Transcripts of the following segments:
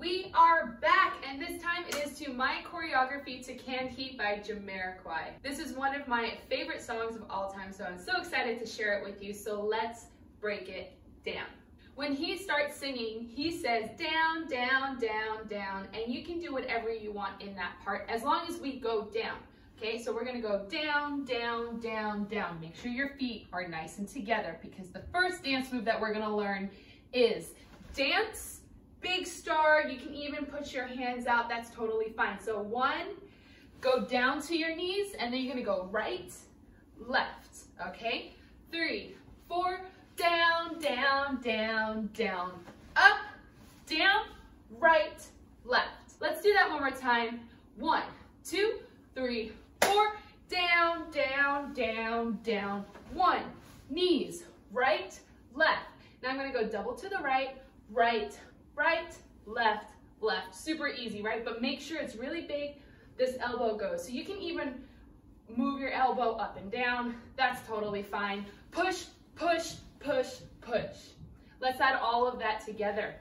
We are back, and this time it is to my choreography to Canned Heat by Jamiroquai. This is one of my favorite songs of all time, so I'm so excited to share it with you. So let's break it down. When he starts singing, he says down, down, down, down, and you can do whatever you want in that part as long as we go down. Okay, so we're gonna go down, down, down, down. Make sure your feet are nice and together because the first dance move that we're gonna learn is dance, big star. You can even put your hands out, that's totally fine. So 1, go down to your knees, and then you're gonna go right, left, okay? 3, 4, down, down, down, down, up, down, right, left. Let's do that one more time. 1, 2, 3, 4, down, down, down, down. 1, knees, right, left. Now I'm gonna go double to the right, right, right, left, left. Super easy, right? But make sure it's really big, this elbow goes. So you can even move your elbow up and down. That's totally fine. Push, push, push, push. Let's add all of that together.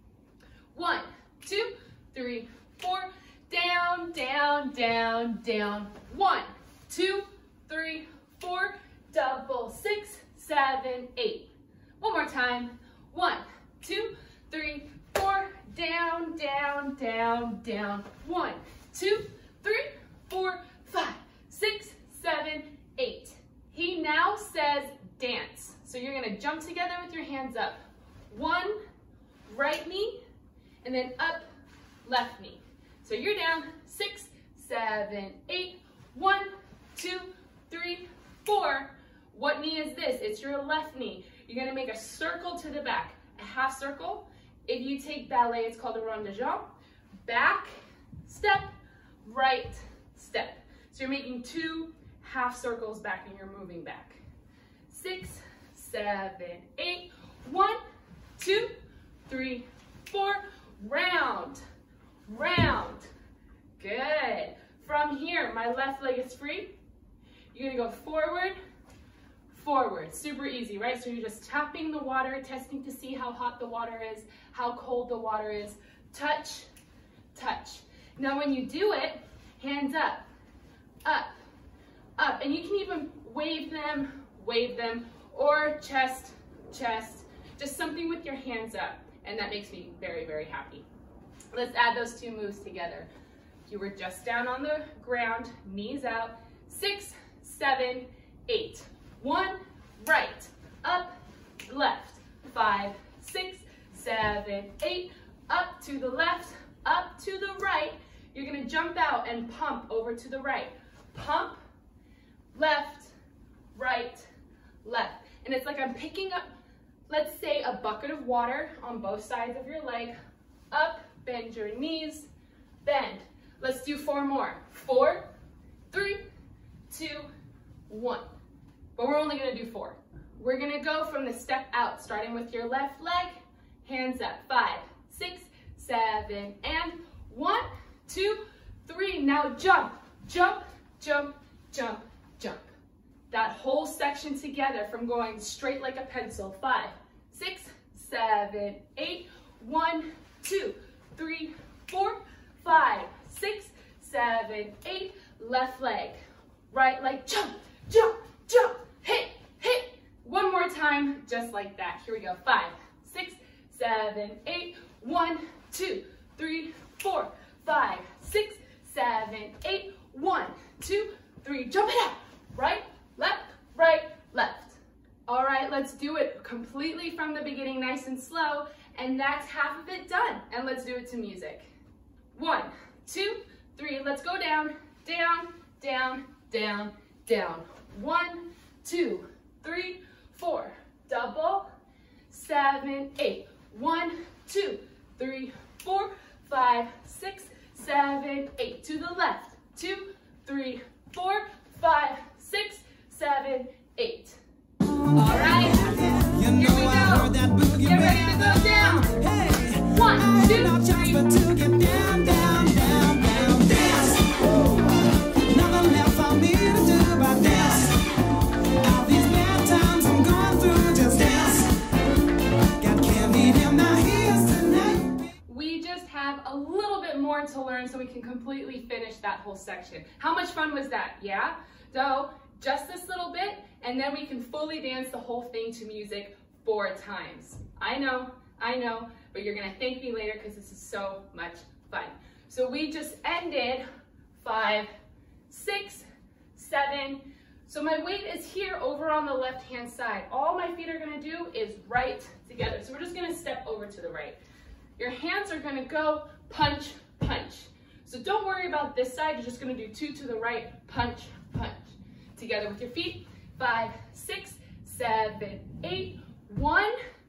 1, 2, 3, 4, down, down, down, down. 1, 2, 3, 4, double, 6, 7, 8. One more time. 1, 2, 3, 4, down, down, down, down. 1, 2, 3, 4, 5, 6, 7, 8. He now says dance. So you're gonna jump together with your hands up. 1, right knee, and then up, left knee. So you're down, 6, 7, 8. 1, 2, 3, 4. What knee is this? It's your left knee. You're gonna make a circle to the back, a half circle. If you take ballet, it's called a rond de jambe. Back, step, right, step. So you're making 2 half circles back and you're moving back. 6, 7, 8. 1, 2, 3, 4. Round, round. Good. From here, my left leg is free. You're gonna go forward, forward. Super easy, right? So you're just tapping the water, testing to see how hot the water is, how cold the water is. Touch, touch. Now when you do it, hands up, up, up. And you can even wave them, or chest, chest. Just something with your hands up. And that makes me very, very happy. Let's add those 2 moves together. You were just down on the ground, knees out. 6, 7, 8. 1, right, up, left. 5, 6, 7, 8. Up to the left, up to the right. You're gonna jump out and pump over to the right. Pump, left, right, left. And it's like I'm picking up, let's say, a bucket of water on both sides of your leg. Up, bend your knees, bend. Let's do 4 more. 4, 3, 2, 1. But we're only gonna do 4. We're gonna go from the step out, starting with your left leg, hands up. 5, 6, 7, and 1, 2, 3. Now jump, jump, jump, jump, jump. That whole section together from going straight like a pencil. 5, 6, 7, 8. 1, 2, 3, 4, 5, 6, 7, 8. Left leg, right leg, jump, jump, jump, hit, hit. One more time, just like that. Here we go. 5, 6, 7, 8. 1, 2, 3, 4, 5, 6, 7, 8. 1, 2, 3. Jump it out. Right, left, right, left. All right, let's do it completely from the beginning, nice and slow. And that's half of it done. And let's do it to music. 1, 2, 3. Let's go down, down, down, down, down. 1, 2, 3, 4. Double, 7, 8. 1, 2, 3, 4, 5, 6, 7, 8. To the left. 2, 3, 4, 5, 6, 7, 8. All right, here we go. Get ready to go down. 1, 2, 3. Get down, down, down, down, dance. Nothing left for me to do but dance. All these bad times I'm going through, just dance. Got candy in my ears tonight. We just have a little bit more to learn so we can completely finish that whole section. How much fun was that? Yeah? So just this little bit, and then we can fully dance the whole thing to music 4 times. I know, but you're gonna thank me later because this is so much fun. So we just ended 5, 6, 7. So my weight is here over on the left-hand side. All my feet are gonna do is right together. So we're just gonna step over to the right. Your hands are gonna go punch, punch. So don't worry about this side. You're just gonna do 2 to the right, punch, punch. Together with your feet. 5, 6, 7, 8. 1,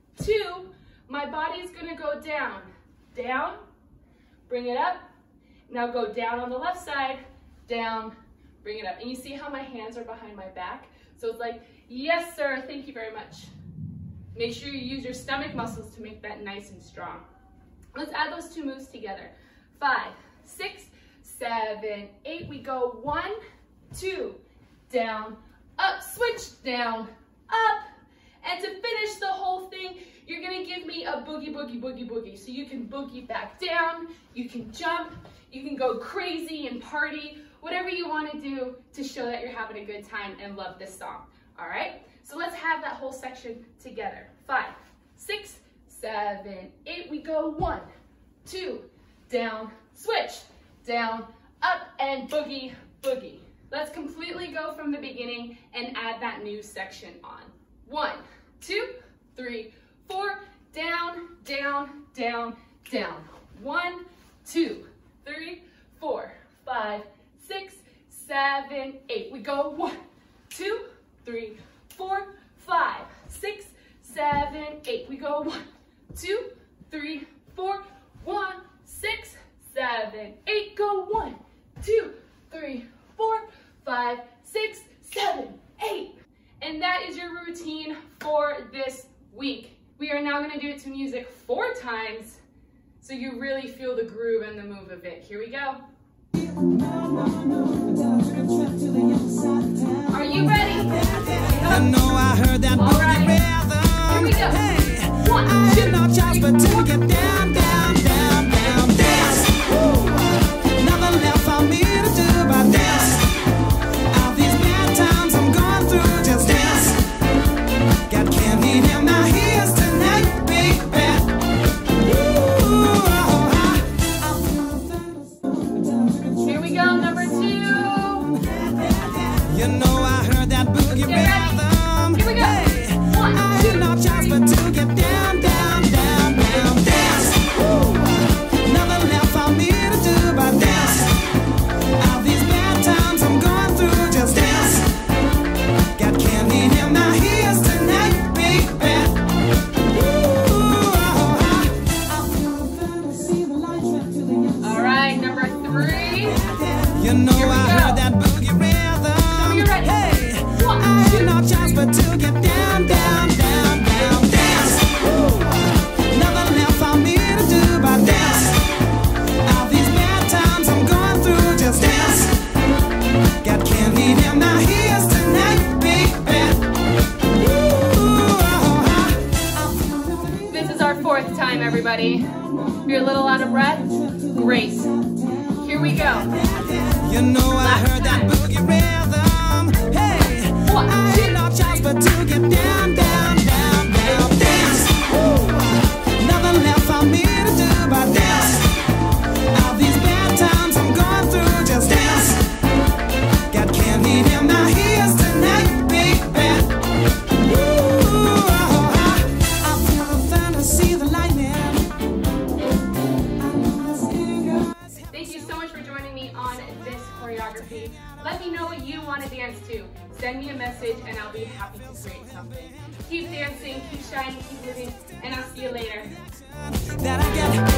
2. My body is gonna go down, down, bring it up. Now go down on the left side, down, bring it up. And you see how my hands are behind my back? So it's like, yes, sir, thank you very much. Make sure you use your stomach muscles to make that nice and strong. Let's add those 2 moves together. 5, 6, 7, 8. We go 1, 2, down, up, switch, down, up. And to finish the whole thing, you're gonna give me a boogie, boogie, boogie, boogie. So you can boogie back down, you can jump, you can go crazy and party, whatever you wanna do to show that you're having a good time and love this song, all right? So let's have that whole section together. 5, 6, 7, 8. We go 1, 2, down, switch, down, up, and boogie, boogie. Let's completely go from the beginning and add that new section on. 1, 2, 3, 4, down, down, down, down. 1, 2, 3, 4, 5, 6, 7, 8. We go 1, 2, 3, 4, 5, 6, 7, 8. We go 1, 2, 3, 4, 1, 6, 7, 8. Go 1, 2, 3, 4, 5, 6, 7, 8. And that is your routine for this week. We are now gonna do it to music 4 times so you really feel the groove and the move of it. Here we go. Are you ready? I know I heard that boogie rhythm. Here we go. Hey, 1, 2, no chance but to get down, down, down, down, dance. Nothing left for me to do but dance. All these bad times I'm going through, just dance. Got candy in my ears tonight, big bad. Here we go, number 2. You know I heard that boogie rhythm. Here we go. Hey, 1, 2, no chance but to get down, down, down, down, dance. Nothing left for me to do but dance. All these bad times I'm going through, just dance. Got candy in my ears tonight, big bad. All right, number 3. You know I heard that boogie rhythm. You ready? Hey, 1, 2, no chance but to get down, down, down, down, dance. Nothing left for me to do but dance. All these bad times I'm going through, just dance. Got candy in my ears tonight, big bad. This is our 4th time, everybody. If you're a little out of breath, great. Here we go. You know I heard that boogie rhythm. Hey, 1, 2, no chance but to get down, down, down, down, dance. Nothing left for me to do but dance. All these bad times I'm going through, just dance. Got candy in my ears tonight, big bad. I feel the thunder, see the lightning. Thank you so much for joining me on this choreography. Let me know what you want to dance to. Send me a message and I'll be happy to create something. Keep dancing, keep shining, keep living, and I'll see you later. That I get